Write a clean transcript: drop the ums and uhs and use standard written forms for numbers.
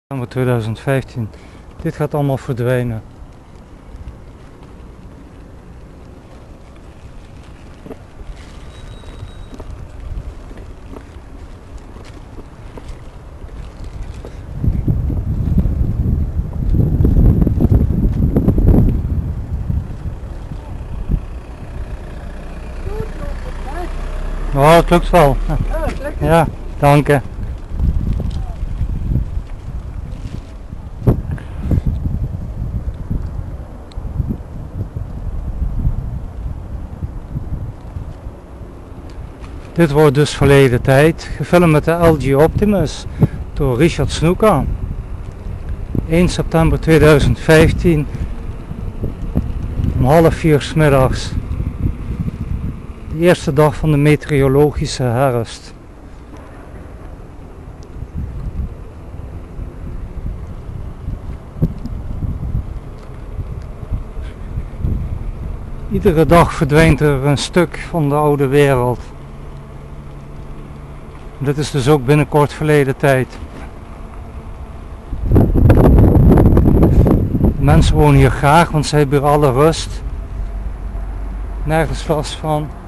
2015. Dit gaat allemaal verdwijnen. Oh, het lukt wel. Ja, dank je. Dit wordt dus verleden tijd, gefilmd met de LG Optimus door Richard Snoeka. 1 september 2015 om 3:30 's middags. De eerste dag van de meteorologische herfst. Iedere dag verdwijnt er een stuk van de oude wereld. Dit is dus ook binnenkort verleden tijd. De mensen wonen hier graag, want ze hebben hier alle rust. Nergens last van.